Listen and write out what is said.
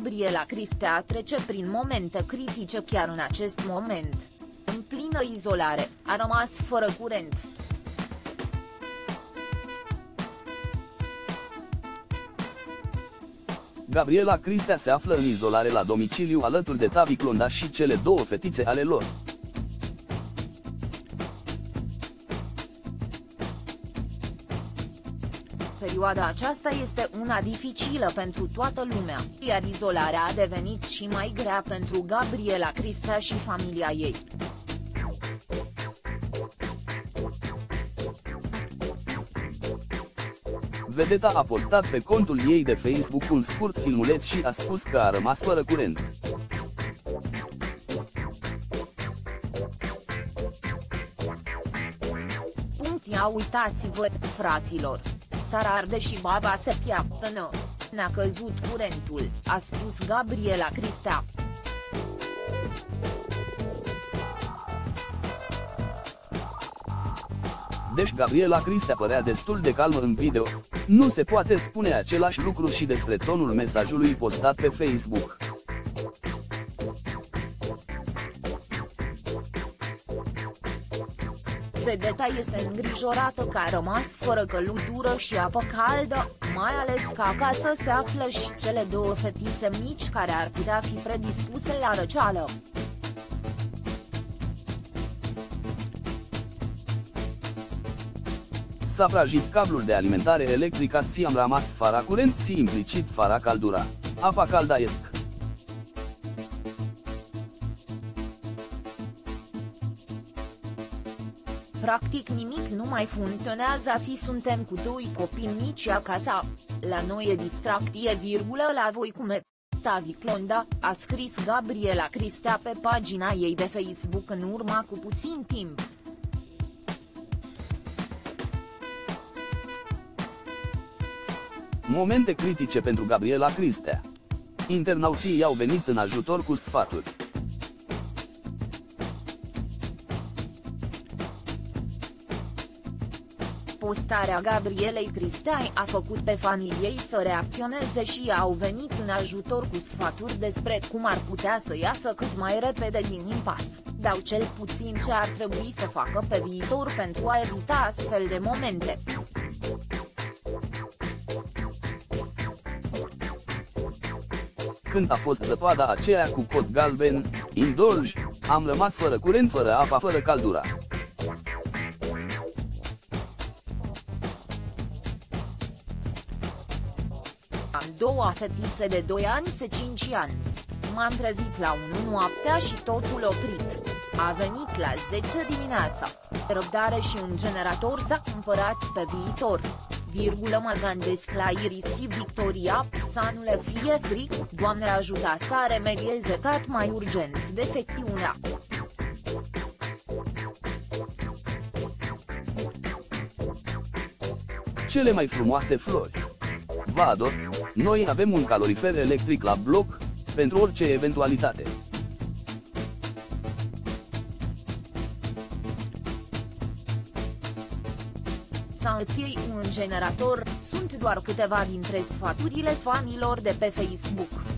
Gabriela Cristea trece prin momente critice chiar în acest moment. În plină izolare, a rămas fără curent. Gabriela Cristea se află în izolare la domiciliu alături de Tavi Clonda și cele două fetițe ale lor. Perioada aceasta este una dificilă pentru toată lumea, iar izolarea a devenit și mai grea pentru Gabriela Cristea și familia ei. Vedeta a postat pe contul ei de Facebook un scurt filmuleț și a spus că a rămas fără curent. Ia uitați-vă, fraților! Țara arde și baba se piaptănă. Ne-a căzut curentul, a spus Gabriela Cristea. Deci Gabriela Cristea părea destul de calmă în video. Nu se poate spune același lucru și despre tonul mesajului postat pe Facebook. Vedeta este îngrijorată că a rămas fără căldură și apă caldă, mai ales că acasă se află și cele două fetițe mici care ar putea fi predispuse la răceală. S-a prăjit cablul de alimentare electrică și am rămas fără curent și implicit fără căldură. Apa caldaiesc. Practic nimic nu mai funcționează și suntem cu doi copii mici acasă. La noi e distracție, la voi cum e? Tavi Clonda, a scris Gabriela Cristea pe pagina ei de Facebook în urma cu puțin timp. Momente critice pentru Gabriela Cristea. Internauții i-au venit în ajutor cu sfaturi. Postarea Gabrielei Cristea a făcut pe fanii ei să reacționeze și au venit în ajutor cu sfaturi despre cum ar putea să iasă cât mai repede din impas, dar cel puțin ce ar trebui să facă pe viitor pentru a evita astfel de momente. Când a fost zăpada aceea cu cod galben, în Dolj, am rămas fără curent, fără apă, fără căldură. Am două fetițe de 2 ani și 5 ani. M-am trezit la 1 noaptea și totul oprit. A venit la 10 dimineața. Răbdare și un generator să cumpărați pe viitor. Mă gândesc la Iris și Victoria, să nu le fie fric, Doamne ajută să remedieze cât mai urgent defecțiunea. Cele mai frumoase flori. Vă ador, noi avem un calorifer electric la bloc, pentru orice eventualitate. Să îți iei un generator, sunt doar câteva dintre sfaturile fanilor de pe Facebook.